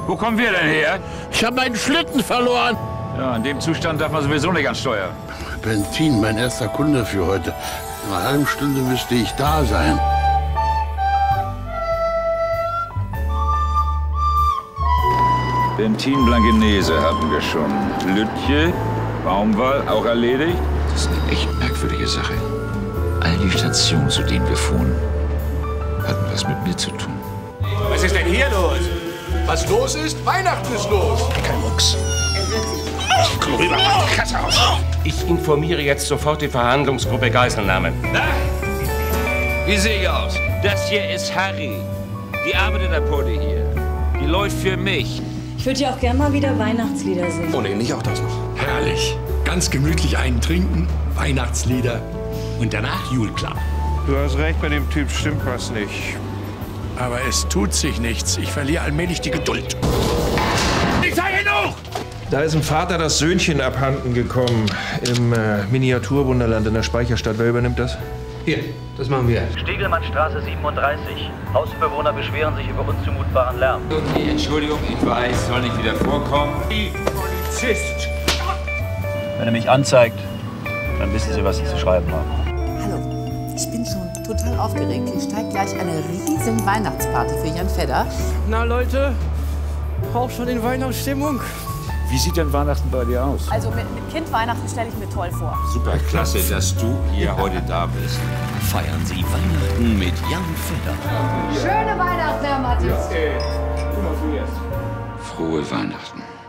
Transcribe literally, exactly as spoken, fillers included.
Wo kommen wir denn her? Ich habe meinen Schlitten verloren. Ja, in dem Zustand darf man sowieso nicht ans Steuer. Bentin, mein erster Kunde für heute. In einer halben Stunde müsste ich da sein. Bentin Blankenese hatten wir schon. Lütje, Baumwall, auch erledigt. Das ist eine echt merkwürdige Sache. All die Stationen, zu denen wir fuhren, hatten was mit mir zu tun. Was ist denn hier los? Was los ist? Weihnachten ist los. Kein Mucks. Komm rüber, mach die Kasse aus. Ich informiere jetzt sofort die Verhandlungsgruppe Geiselnahme. Wie sehe ich aus? Das hier ist Harry. Die arbeitet der Pode hier. Die läuft für mich. Ich würde ja auch gerne mal wieder Weihnachtslieder singen. Oh nee, nicht auch das noch. Herrlich. Ganz gemütlich einen trinken, Weihnachtslieder und danach Julklar. Du hast recht, bei dem Typ stimmt was nicht. Aber es tut sich nichts. Ich verliere allmählich die Geduld. Ich sei genug! Da ist dem Vater das Söhnchen abhanden gekommen im äh, Miniaturwunderland in der Speicherstadt. Wer übernimmt das? Hier, das machen wir. Stiegelmannstraße siebenunddreißig. Hausbewohner beschweren sich über unzumutbaren Lärm. Okay, Entschuldigung, ich weiß, soll nicht wieder vorkommen. Die Polizist! Wenn er mich anzeigt, dann wissen Sie, was Sie zu schreiben haben. Hallo, ich bin schon total aufgeregt. Hier steigt gleich eine riesen Weihnachtsparty für Jan Fedder. Na Leute, auch schon in Weihnachtsstimmung. Wie sieht denn Weihnachten bei dir aus? Also mit, mit Kind Weihnachten stelle ich mir toll vor. Super klasse, dass du hier heute da bist. Feiern Sie Weihnachten mit Jan Fedder. Schöne Weihnachten, Herr Matthias. Frohe Weihnachten.